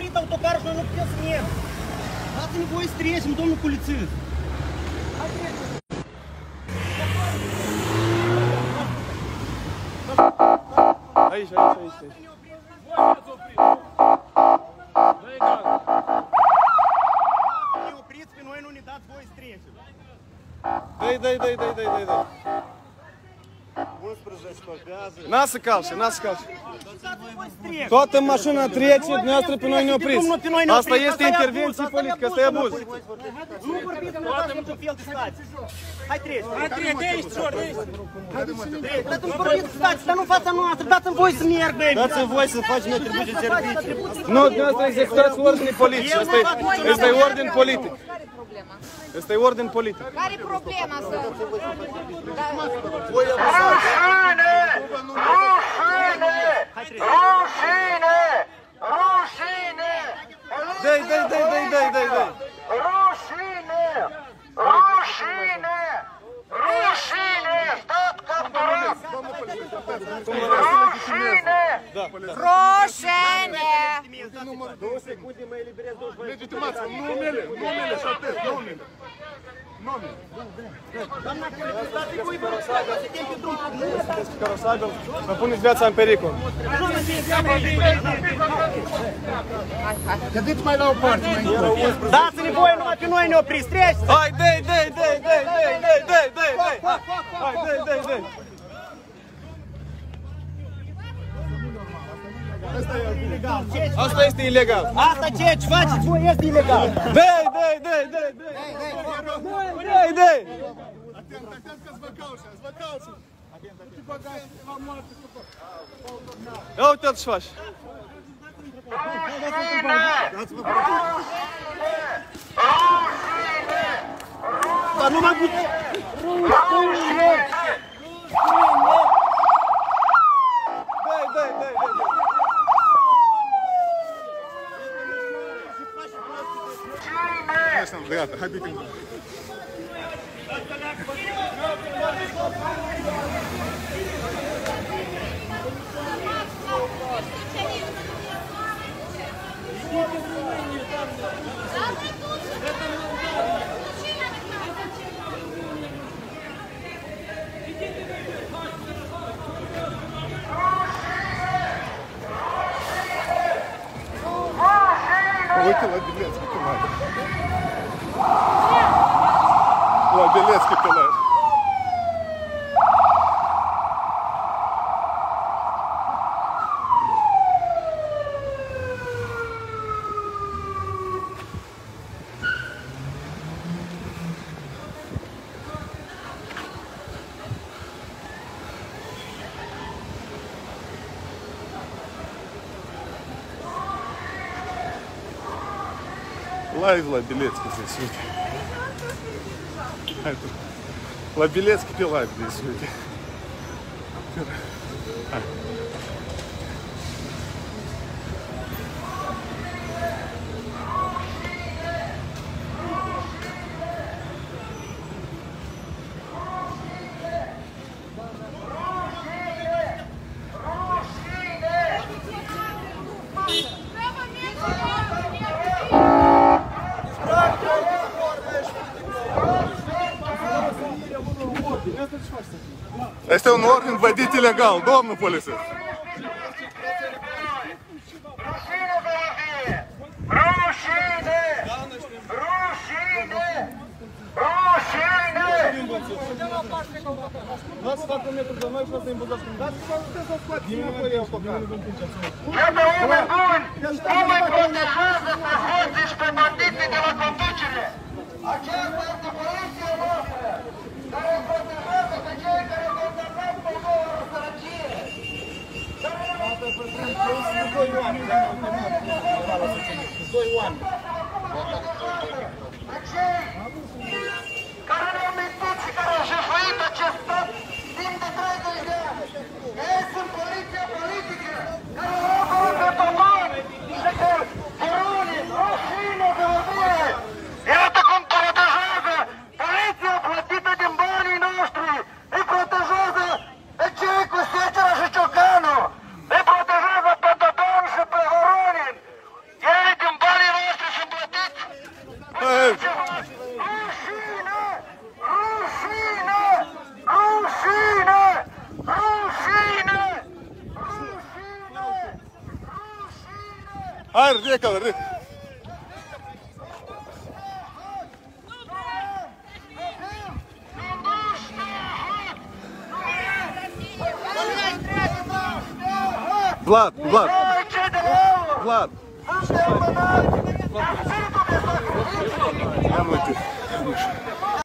oprit autocarul și noi nu putem să mergem. Dați-ne voie să trecem, domnul polițist. Hai trecem. Aici. Ne opriți pe noi, nu ne dați voie să trecem. Dai. 11 torpează. N-a să calce. Toată mașina trece, dumneavoastră pe noi ne opriți. Asta este intervenție politică, asta e abuz. Nu vorbiți că nu dați niciun fel de stați. Hai treci. De aici, de aici. Dați-mi vorbiți că stați, dar nu în fața noastră, dați-mi voie să merg, baby. Dați-mi voie să facem atribuții de servicii. Nu, dumneavoastră executați ordine politice, asta e ordin politic. Asta e ordin politic. Care e problema să... Rușine! Dai. Rușine! Stat capturat! Roșene! 2 secunde mă eliberez, 2 legitimați, numele, și atât, numele. Doamna polițist, dați-i voie, vă rog, să tem pe drum. Carosabil, mă puneți viața în pericol. Cădeți mai la o parte, mai încolo. Dați-ne voie, numai pe noi ne opriți, treci. Hai, dai. Asta este ilegal. Asta ce faceți voi este ilegal. Dai. Atent că-ți vă caușă. Ia uite-l ce faci. Dar nu m-am gândit. Dai. Gata, haideți. Uite la Белецкий туннель. La Белецкий туннель. Лайв la Белецкий здесь, видите. La Белецкий пилайв здесь, видите. Este un ordin vădit ilegal, domnul polițist. Это умы бунь! Умы протежаза позвольтесь по бандиты de la conducere! Aceasta este poliția noastră, care protejează pe cei care condamnăm poporul la sărăcie! Care ne-au mentit și care au jefuit acest stat timp de 30 de ani! Ei sunt poliția politică, care o apără pe popor și pe furunii, rușine de vie! Iată cum protejează poliția plătită din banii noștri! Îi protejează pe cei cu secera și ciocanul! Îi protejează pe Dodon și pe Voronin! Ei Hai, ridică-l, ridică. Vlad, Vlad. Vlad. Ia mă,